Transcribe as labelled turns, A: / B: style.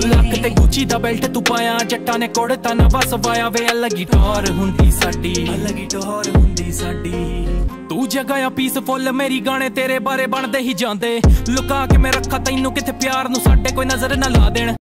A: ਲੱਕ ਤੇ ਗੁੱਚੀ ਦਾ ਬੈਲਟ ਤੂੰ ਪਾਇਆ, ਜੱਟਾਂ ਨੇ ਕੋੜੇ ਤਾਂ ਨਵਾ ਸਵਾਇਆ ਵੇ। ਅਲੱਗੀ ਟੌਰ ਹੁੰਦੀ ਸਾਡੀ, ਅਲੱਗੀ ਟੌਰ ਹੁੰਦੀ ਸਾਡੀ। ਤੂੰ ਜਗ੍ਹਾ ਪੀਸਫੁੱਲ, ਮੇਰੀ ਗਾਣੇ ਤੇਰੇ ਬਾਰੇ ਬਣਦੇ ਹੀ ਜਾਂਦੇ। ਲੁਕਾ ਕੇ ਮੈਂ ਰੱਖਾ ਤੈਨੂੰ ਕਿਥੇ, ਪਿਆਰ ਨੂੰ ਸਾਡੇ ਕੋਈ ਨਜ਼ਰ ਨਾ ਲਾ ਦੇਣ।